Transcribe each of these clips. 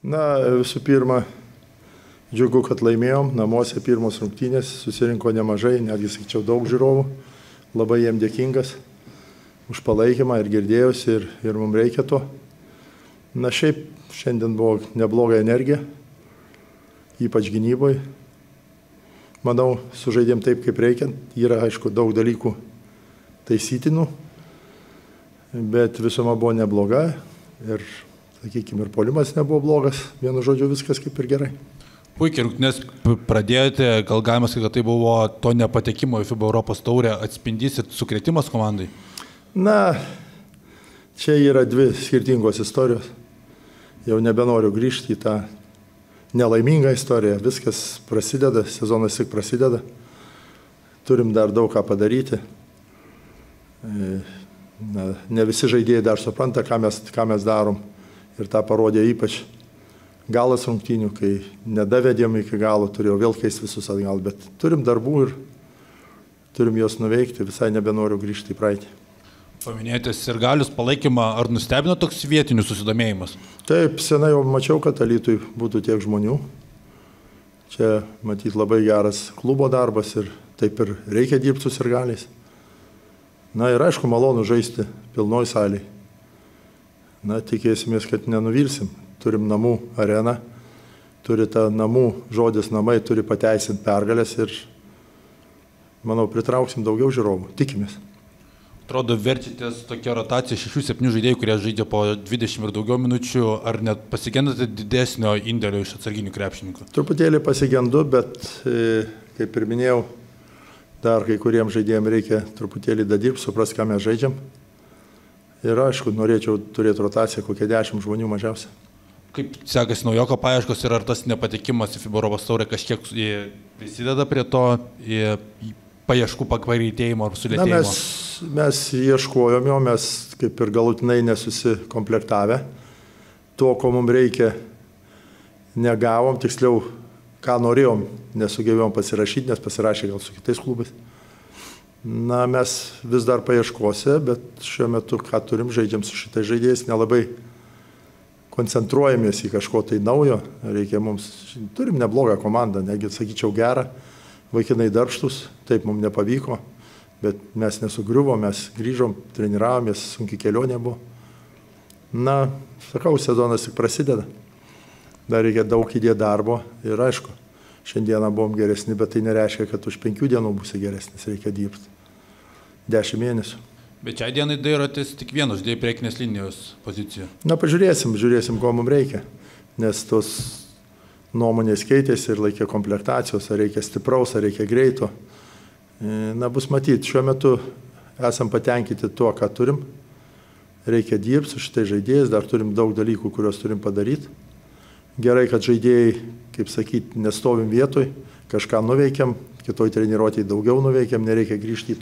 Na, visų pirma, džiugu, kad laimėjom. Namuose pirmos rungtynės, susirinko nemažai, netgi sakyčiau daug žiūrovų. Labai jiem dėkingas už palaikymą ir girdėjusi ir mums reikia to. Na, šiaip šiandien buvo nebloga energija, ypač gynyboje. Manau, sužaidėm taip, kaip reikia. Yra, aišku, daug dalykų taisytinų, bet visuma buvo nebloga ir, sakykime, ir puolimas nebuvo blogas. Vienu žodžiu, viskas kaip ir gerai. Puikiai rungtynės pradėjote, gal galima sakyti, kad tai buvo to nepatekimo į FIBA Europos taurę atspindys ir sukrėtimas komandai? Na, čia yra dvi skirtingos istorijos. Jau nebenoriu grįžti į tą nelaimingą istoriją. Viskas prasideda, sezonas tik prasideda. Turim dar daug ką padaryti. Na, ne visi žaidėjai dar supranta, ką mes darom. Ir tą parodė ypač galas rungtynių, kai nedavedėm iki galo, turėjau vėl keisti visus atgal. Bet turim darbų ir turim juos nuveikti. Visai nebenoriu grįžti į praeitį. Paminėjote sirgalius palaikymą, ar nustebino toks vietinių susidomėjimas? Taip, senai jau mačiau, kad Alytui būtų tiek žmonių. Čia, matyt, labai geras klubo darbas ir taip ir reikia dirbti su sirgaliais. Na ir aišku, malonu žaisti pilnoj salėj. Na, tikėsimės, kad nenuvilsim. Turim namų areną, turi tą namų, žodis namai, turi pateisinti pergalės ir, manau, pritrauksim daugiau žiūrovų. Tikimės. Atrodo, verčitės tokia rotacija 6-7 žaidėjų, kurie žaidžia po 20 ir daugiau minučių, ar net pasigendate didesnio indėlio iš atsarginių krepšininkų? Truputėlį pasigendu, bet, kaip ir minėjau, dar kai kuriems žaidėjams reikia truputėlį dirbti, supras, ką mes žaidžiam. Ir aišku, norėčiau turėti rotaciją kokią 10 žmonių mažiausiai. Kaip sekasi naujoko paieškos ir ar tas nepatekimas į FIBA Europos taurę kažkiek prisideda prie to paieškų pakvarytėjimo ar sulėtėjimo? Na, mes ieškojome, mes kaip ir galutinai nesusikomplektavę. To, ko mums reikia, negavom, tiksliau, ką norėjom, nesugebėjom pasirašyti, nes pasirašė gal su kitais klubais. Na, mes vis dar paieškose, bet šiuo metu, ką turim, žaidžiam su šitais žaidėjais, nelabai koncentruojamės į kažko tai naujo. Reikia mums, turim neblogą komandą, negi sakyčiau gerą. Vaikinai darbštus, taip mums nepavyko, bet mes nesugriuvom, mes grįžom, treniravomės, sunki kelionė buvo. Na, sakau, sezonas tik prasideda. Dar reikia daug įdėti darbo ir aišku, šiandieną buvom geresni, bet tai nereiškia, kad už 5 dienų būsi geresnis, reikia dirbti 10 mėnesių. Bet šiai dienai dairotės tik vienos žaidėjų priekinės linijos pozicijų. Na, žiūrėsim, ko mums reikia, nes tos nuomonės keitėsi ir laikė komplektacijos, ar reikia stipraus, ar reikia greito. Na, bus matyti, šiuo metu esam patenkinti tuo, ką turim. Reikia dirbti su šitai žaidėjais, dar turim daug dalykų, kuriuos turim padaryti. Gerai, kad žaidėjai, kaip sakyti, nestovim vietoj, kažką nuveikiam, kitoj treniruotėje daugiau nuveikiam, nereikia grįžti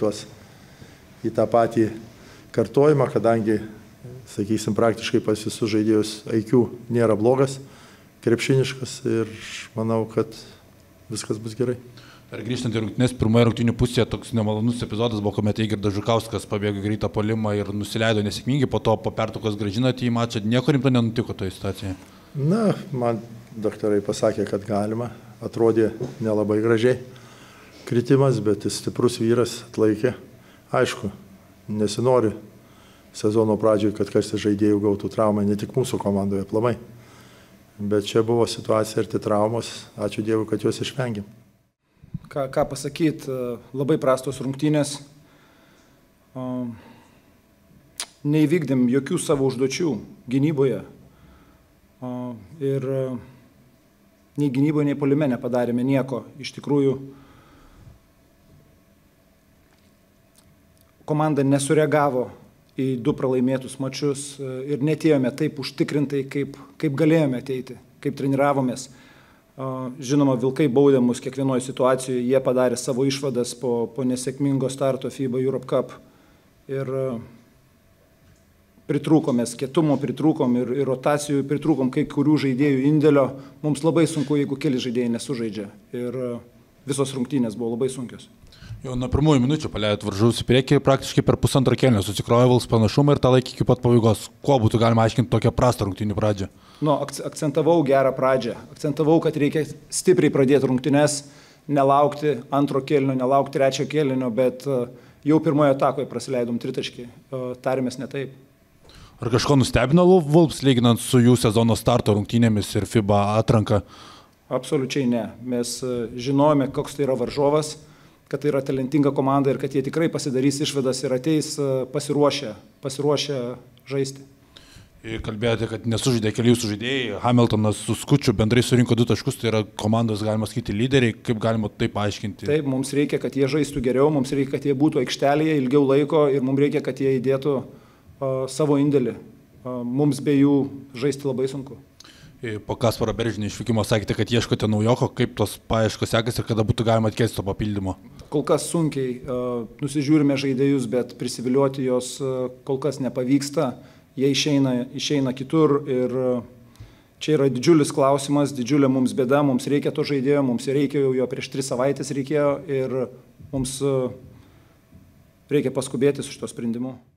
į tą patį kartojimą, kadangi, sakysim, praktiškai pas visus žaidėjus IQ nėra blogas, krepšiniškas ir manau, kad viskas bus gerai. Ar grįžtant į rungtynės, pirmoje rungtynių pusėje toks nemalonus epizodas buvo, kuomet Eigirdas Žukauskas pabėgo greitą puolimą ir nusileido nesėkmingai, po to po pertraukos grąžinote į mačą. Nieko rimto nenutiko toje situacijoje? Na, man daktarai pasakė, kad galima. Atrodė nelabai gražiai kritimas, bet jis stiprus vyras, atlaikė. Aišku, nesinori sezono pradžioje, kad kažkas žaidėjų gautų traumą, ne tik mūsų komandoje aplamai. Bet čia buvo situacija ir tai traumos. Ačiū Dievui, kad juos išvengėm. Ką pasakyti, labai prastos rungtynės. Neįvykdėm jokių savo užduočių gynyboje. Ir nei gynyboje, nei puolime nepadarėme nieko. Iš tikrųjų, komanda nesureagavo į 2 pralaimėtus mačius ir netėjome taip užtikrintai, kaip galėjome ateiti, kaip treniravomės. Žinoma, Vilkai baudė mus kiekvienoje situacijoje, jie padarė savo išvadas po nesėkmingo starto FIBA Europe Cup ir pritrūkomės, kietumo pritrūkom ir rotacijų pritrūkom kai kurių žaidėjų indėlio. Mums labai sunku, jeigu keli žaidėjai nesužaidžia. Ir visos rungtynės buvo labai sunkios. Jau nuo pirmųjų minučių paleidot varžovus į priekį, praktiškai per pusantro kėlinio susikrovė Vils panašumą ir tą laikį iki pat pabaigos. Kuo būtų galima aiškinti tokią prastą rungtynių pradžią? Akcentavau gerą pradžią. Akcentavau, kad reikia stipriai pradėti rungtynes, nelaukti antro kėlinio, nelaukti trečio kėlinio, bet jau pirmoje atakoje prasileidom tritaškį. Tarėmės ne taip. Ar kažko nustebino Vulps lyginant su jų sezono starto rungtynėmis ir FIBA atranka? Absoliučiai ne. Mes žinojome, koks tai yra varžovas, kad tai yra talentinga komanda ir kad jie tikrai pasidarys išvadas ir ateis pasiruošę žaisti. Ir kalbėjote, kad nesužaidė keli jūsų žaidėjai, Hamiltonas su Skučiu bendrai surinko 2 taškus, tai yra komandos, galima sakyti, lyderiai, kaip galima taip aiškinti? Taip, mums reikia, kad jie žaistų geriau, mums reikia, kad jie būtų aikštelėje ilgiau laiko ir mums reikia, kad jie įdėtų savo indėlį. Mums be jų žaisti labai sunku. Po Kasparo Beržinio išvykimo sakėte, kad ieškote naujoko, kaip tos paieškos sekasi ir kada būtų galima tikėtis to papildymo? Kol kas sunkiai nusižiūrime žaidėjus, bet prisiviliuoti jos kol kas nepavyksta. Jie išeina kitur ir čia yra didžiulis klausimas, didžiulė mums bėda, mums reikia to žaidėjo, mums reikia jo prieš 3 savaitės reikėjo ir mums reikia paskubėti su šito sprendimu.